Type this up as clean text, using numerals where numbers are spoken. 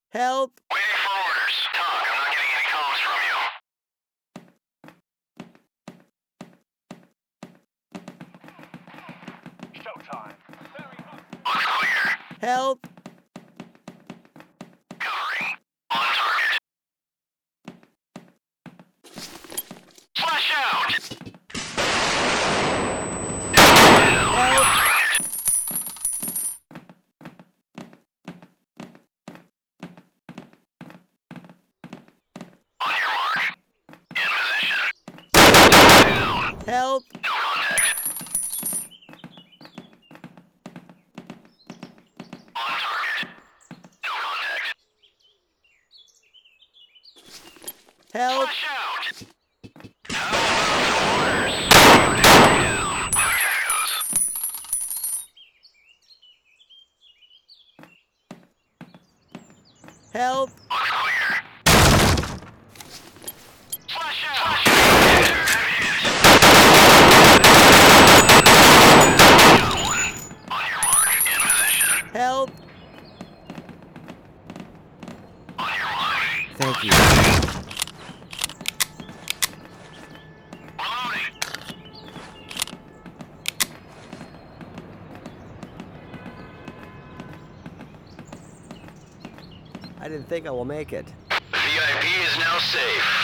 Help! Waiting for orders. Talk, I'm not getting any comms from you. Showtime. Looks clear. Help! Covering. On target. Flash out! Help! On your mark. In position. Down. Help! No contact. On target. No contact. Help! Flash out! How about some orders? Down. TacComs. Help! Looks clear. Flash out! Got one. On your mark. In position. Help! On your mark. Thank you. Reloading. I didn't think I will make it. VIP is now safe.